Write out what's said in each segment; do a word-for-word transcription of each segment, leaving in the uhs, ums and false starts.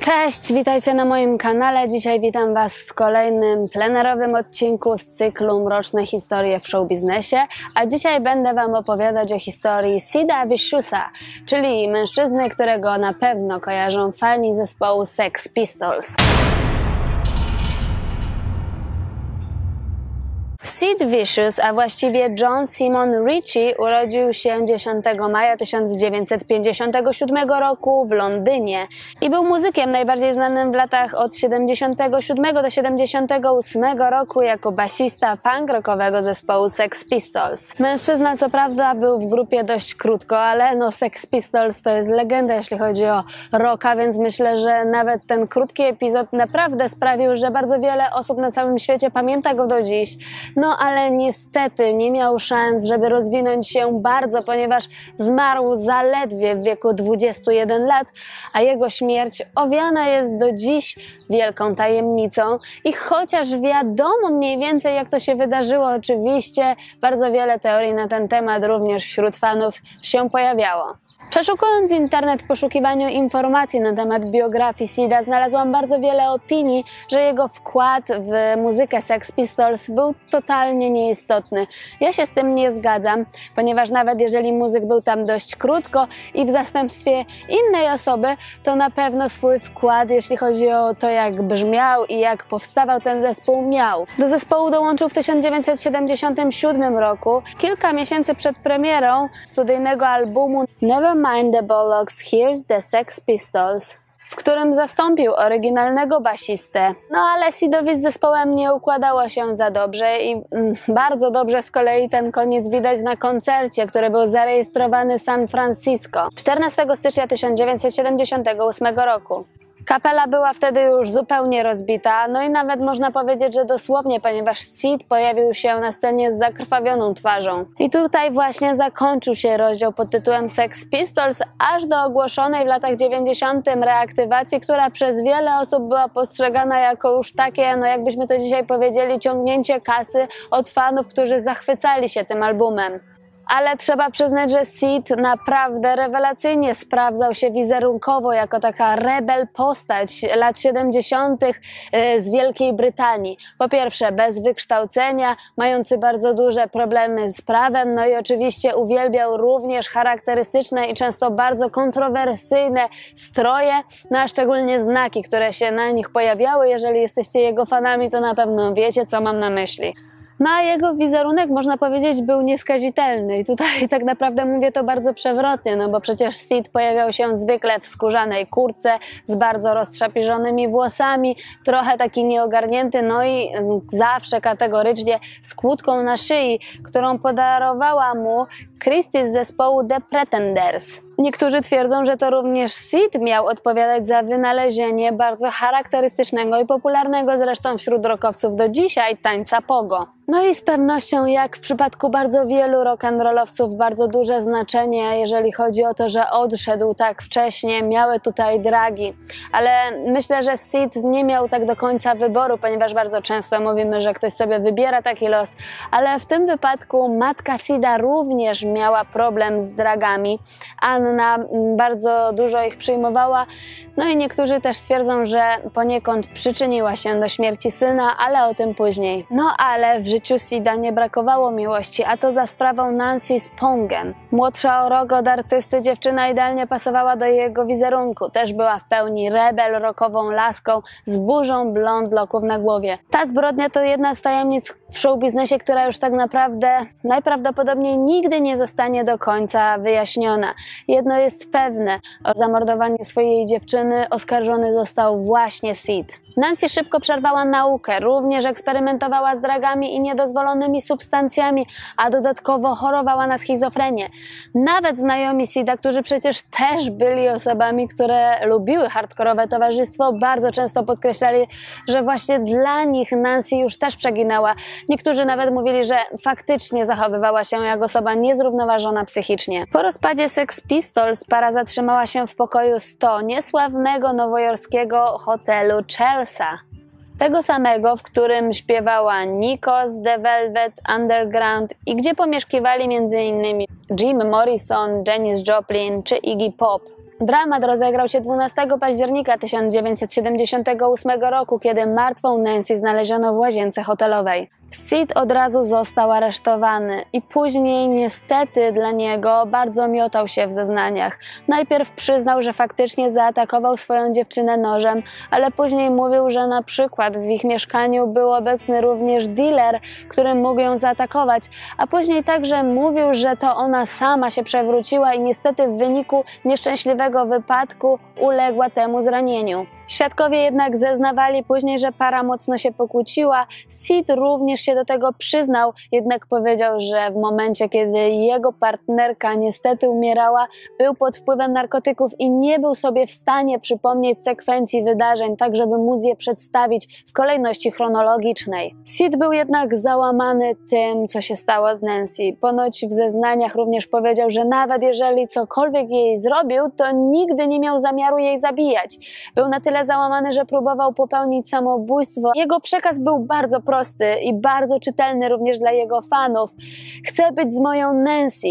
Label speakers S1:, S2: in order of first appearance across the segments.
S1: Cześć, witajcie na moim kanale. Dzisiaj witam Was w kolejnym plenerowym odcinku z cyklu Mroczne historie w showbiznesie, a dzisiaj będę Wam opowiadać o historii Sida Viciousa, czyli mężczyzny, którego na pewno kojarzą fani zespołu Sex Pistols. Sid Vicious, a właściwie John Simon Ritchie, urodził się dziesiątego maja tysiąc dziewięćset pięćdziesiątego siódmego roku w Londynie i był muzykiem najbardziej znanym w latach od siedemdziesiątego siódmego do siedemdziesiątego ósmego roku jako basista punk rockowego zespołu Sex Pistols. Mężczyzna co prawda był w grupie dość krótko, ale no Sex Pistols to jest legenda, jeśli chodzi o rocka, więc myślę, że nawet ten krótki epizod naprawdę sprawił, że bardzo wiele osób na całym świecie pamięta go do dziś. No ale niestety nie miał szans, żeby rozwinąć się bardzo, ponieważ zmarł zaledwie w wieku dwudziestu jeden lat, a jego śmierć owiana jest do dziś wielką tajemnicą i chociaż wiadomo mniej więcej jak to się wydarzyło, oczywiście bardzo wiele teorii na ten temat również wśród fanów się pojawiało. Przeszukując internet w poszukiwaniu informacji na temat biografii Sida, znalazłam bardzo wiele opinii, że jego wkład w muzykę Sex Pistols był totalnie nieistotny. Ja się z tym nie zgadzam, ponieważ nawet jeżeli muzyk był tam dość krótko i w zastępstwie innej osoby, to na pewno swój wkład, jeśli chodzi o to, jak brzmiał i jak powstawał ten zespół, miał. Do zespołu dołączył w tysiąc dziewięćset siedemdziesiątym siódmym roku, kilka miesięcy przed premierą studyjnego albumu Never Mind the Bollocks, Here's the Sex Pistols, w którym zastąpił oryginalnego basistę. No ale Sidowi z zespołem nie układało się za dobrze i mm, bardzo dobrze z kolei ten koniec widać na koncercie, który był zarejestrowany w San Francisco czternastego stycznia tysiąc dziewięćset siedemdziesiątego ósmego roku. Kapela była wtedy już zupełnie rozbita, no i nawet można powiedzieć, że dosłownie, ponieważ Sid pojawił się na scenie z zakrwawioną twarzą. I tutaj właśnie zakończył się rozdział pod tytułem Sex Pistols, aż do ogłoszonej w latach dziewięćdziesiątych reaktywacji, która przez wiele osób była postrzegana jako już takie, no jakbyśmy to dzisiaj powiedzieli, ciągnięcie kasy od fanów, którzy zachwycali się tym albumem. Ale trzeba przyznać, że Sid naprawdę rewelacyjnie sprawdzał się wizerunkowo jako taka rebel postać lat siedemdziesiątych z Wielkiej Brytanii. Po pierwsze bez wykształcenia, mający bardzo duże problemy z prawem, no i oczywiście uwielbiał również charakterystyczne i często bardzo kontrowersyjne stroje, no a szczególnie znaki, które się na nich pojawiały. Jeżeli jesteście jego fanami, to na pewno wiecie, co mam na myśli. No a jego wizerunek, można powiedzieć, był nieskazitelny i tutaj tak naprawdę mówię to bardzo przewrotnie, no bo przecież Sid pojawiał się zwykle w skórzanej kurtce z bardzo roztrzapiżonymi włosami, trochę taki nieogarnięty, no i zawsze kategorycznie z kłódką na szyi, którą podarowała mu Christy z zespołu The Pretenders. Niektórzy twierdzą, że to również Sid miał odpowiadać za wynalezienie bardzo charakterystycznego i popularnego zresztą wśród rockowców do dzisiaj tańca pogo. No i z pewnością, jak w przypadku bardzo wielu rock'n'rollowców, bardzo duże znaczenie, jeżeli chodzi o to, że odszedł tak wcześnie, miały tutaj dragi. Ale myślę, że Sid nie miał tak do końca wyboru, ponieważ bardzo często mówimy, że ktoś sobie wybiera taki los, ale w tym wypadku matka Sida również miała problem z dragami. Anna bardzo dużo ich przyjmowała, no i niektórzy też twierdzą, że poniekąd przyczyniła się do śmierci syna, ale o tym później. No ale w życiu Sida nie brakowało miłości, a to za sprawą Nancy Spongen. Młodsza o rok od artysty dziewczyna idealnie pasowała do jego wizerunku. Też była w pełni rebel, rockową laską z burzą blond loków na głowie. Ta zbrodnia to jedna z tajemnic w showbiznesie, która już tak naprawdę najprawdopodobniej nigdy nie zostanie do końca wyjaśniona. Jedno jest pewne, o zamordowanie swojej dziewczyny oskarżony został właśnie Sid. Nancy szybko przerwała naukę, również eksperymentowała z dragami i niedozwolonymi substancjami, a dodatkowo chorowała na schizofrenię. Nawet znajomi Sida, którzy przecież też byli osobami, które lubiły hardkorowe towarzystwo, bardzo często podkreślali, że właśnie dla nich Nancy już też przeginała. Niektórzy nawet mówili, że faktycznie zachowywała się jak osoba niezrównoważona psychicznie. Po rozpadzie Sex Pistols para zatrzymała się w pokoju sto niesławnego nowojorskiego hotelu Chelsea. Tego samego, w którym śpiewała Nico z The Velvet Underground i gdzie pomieszkiwali między innymi Jim Morrison, Janis Joplin czy Iggy Pop. Dramat rozegrał się dwunastego października tysiąc dziewięćset siedemdziesiątego ósmego roku, kiedy martwą Nancy znaleziono w łazience hotelowej. Sid od razu został aresztowany i później niestety dla niego bardzo miotał się w zeznaniach. Najpierw przyznał, że faktycznie zaatakował swoją dziewczynę nożem, ale później mówił, że na przykład w ich mieszkaniu był obecny również dealer, który mógł ją zaatakować, a później także mówił, że to ona sama się przewróciła i niestety w wyniku nieszczęśliwego wypadku uległa temu zranieniu. Świadkowie jednak zeznawali później, że para mocno się pokłóciła. Sid również się do tego przyznał, jednak powiedział, że w momencie, kiedy jego partnerka niestety umierała, był pod wpływem narkotyków i nie był sobie w stanie przypomnieć sekwencji wydarzeń, tak żeby móc je przedstawić w kolejności chronologicznej. Sid był jednak załamany tym, co się stało z Nancy. Ponoć w zeznaniach również powiedział, że nawet jeżeli cokolwiek jej zrobił, to nigdy nie miał zamiaru jej zabijać. Był na tyle załamany, że próbował popełnić samobójstwo. Jego przekaz był bardzo prosty i bardzo czytelny również dla jego fanów. Chcę być z moją Nancy.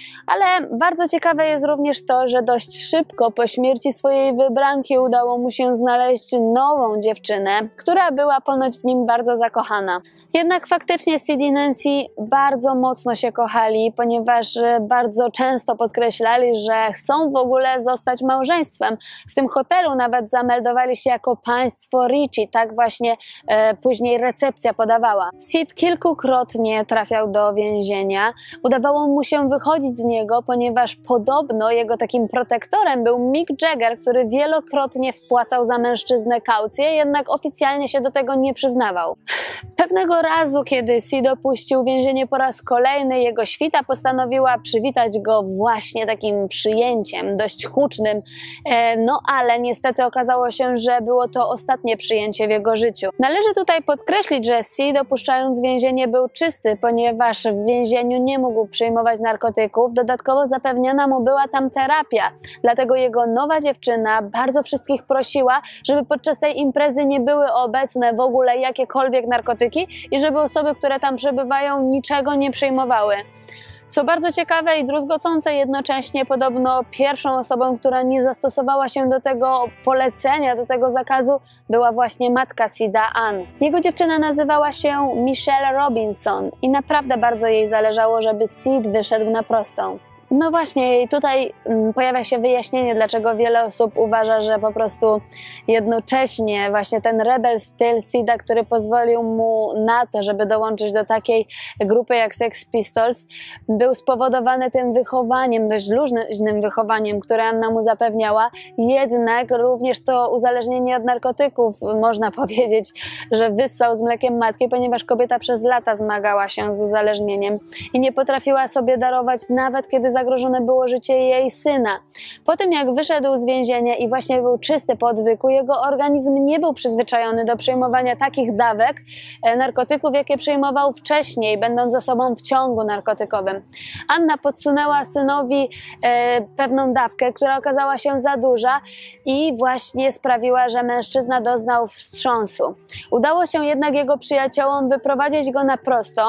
S1: Ale bardzo ciekawe jest również to, że dość szybko po śmierci swojej wybranki udało mu się znaleźć nową dziewczynę, która była ponoć w nim bardzo zakochana. Jednak faktycznie Sid i Nancy bardzo mocno się kochali, ponieważ bardzo często podkreślali, że chcą w ogóle zostać małżeństwem. W tym hotelu nawet zameldowali się jako państwo Ritchie, tak właśnie e, później recepcja podawała. Sid kilkukrotnie trafiał do więzienia. Udawało mu się wychodzić z niego, ponieważ podobno jego takim protektorem był Mick Jagger, który wielokrotnie wpłacał za mężczyznę kaucję, jednak oficjalnie się do tego nie przyznawał. Pewnego razu, kiedy Sid opuścił więzienie po raz kolejny, jego świta postanowiła przywitać go właśnie takim przyjęciem, dość hucznym, e, no ale niestety okazało się, że było to ostatnie przyjęcie w jego życiu. Należy tutaj podkreślić, że Sid, opuszczając więzienie, był czysty, ponieważ w więzieniu nie mógł przyjmować narkotyków, dodatkowo zapewniona mu była tam terapia, dlatego jego nowa dziewczyna bardzo wszystkich prosiła, żeby podczas tej imprezy nie były obecne w ogóle jakiekolwiek narkotyki i żeby osoby, które tam przebywają, niczego nie przyjmowały. Co bardzo ciekawe i druzgocące jednocześnie, podobno pierwszą osobą, która nie zastosowała się do tego polecenia, do tego zakazu, była właśnie matka Sida, Ann. Jego dziewczyna nazywała się Michelle Robinson i naprawdę bardzo jej zależało, żeby Sid wyszedł na prostą. No właśnie, i tutaj um, pojawia się wyjaśnienie, dlaczego wiele osób uważa, że po prostu jednocześnie właśnie ten rebel styl Sida, który pozwolił mu na to, żeby dołączyć do takiej grupy jak Sex Pistols, był spowodowany tym wychowaniem, dość luźnym wychowaniem, które Anna mu zapewniała, jednak również to uzależnienie od narkotyków, można powiedzieć, że wyssał z mlekiem matki, ponieważ kobieta przez lata zmagała się z uzależnieniem i nie potrafiła sobie darować, nawet kiedy zagrożone było życie jej syna. Po tym jak wyszedł z więzienia i właśnie był czysty po odwyku, jego organizm nie był przyzwyczajony do przyjmowania takich dawek e, narkotyków, jakie przyjmował wcześniej, będąc osobą w ciągu narkotykowym. Anna podsunęła synowi e, pewną dawkę, która okazała się za duża i właśnie sprawiła, że mężczyzna doznał wstrząsu. Udało się jednak jego przyjaciołom wyprowadzić go na prostą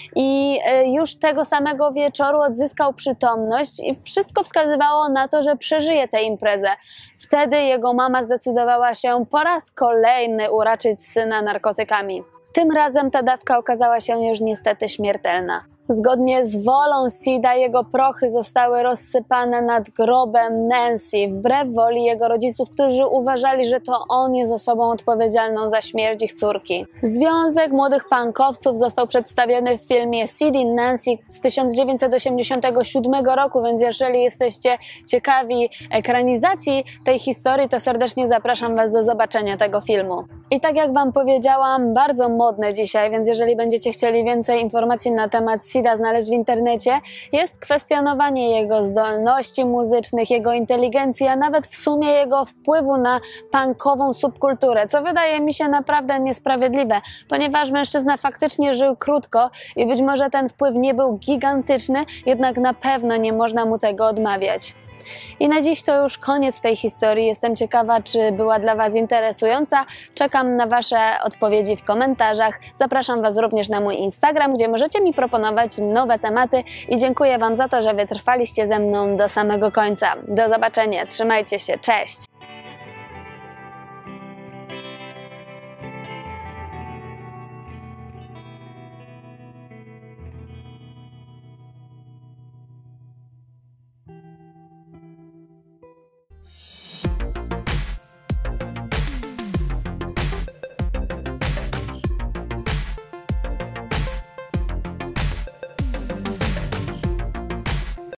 S1: i e, już tego samego wieczoru odzyskał przytomność i wszystko wskazywało na to, że przeżyje tę imprezę. Wtedy jego mama zdecydowała się po raz kolejny uraczyć syna narkotykami. Tym razem ta dawka okazała się już niestety śmiertelna. Zgodnie z wolą Sida jego prochy zostały rozsypane nad grobem Nancy, wbrew woli jego rodziców, którzy uważali, że to on jest osobą odpowiedzialną za śmierć ich córki. Związek młodych punkowców został przedstawiony w filmie Sid i Nancy z tysiąc dziewięćset osiemdziesiątego siódmego roku, więc jeżeli jesteście ciekawi ekranizacji tej historii, to serdecznie zapraszam Was do zobaczenia tego filmu. I tak jak Wam powiedziałam, bardzo modne dzisiaj, więc jeżeli będziecie chcieli więcej informacji na temat Sida znaleźć w internecie, jest kwestionowanie jego zdolności muzycznych, jego inteligencji, a nawet w sumie jego wpływu na punkową subkulturę, co wydaje mi się naprawdę niesprawiedliwe, ponieważ mężczyzna faktycznie żył krótko i być może ten wpływ nie był gigantyczny, jednak na pewno nie można mu tego odmawiać. I na dziś to już koniec tej historii. Jestem ciekawa, czy była dla Was interesująca. Czekam na Wasze odpowiedzi w komentarzach. Zapraszam Was również na mój Instagram, gdzie możecie mi proponować nowe tematy i dziękuję Wam za to, że wytrwaliście ze mną do samego końca. Do zobaczenia, trzymajcie się, cześć!
S2: you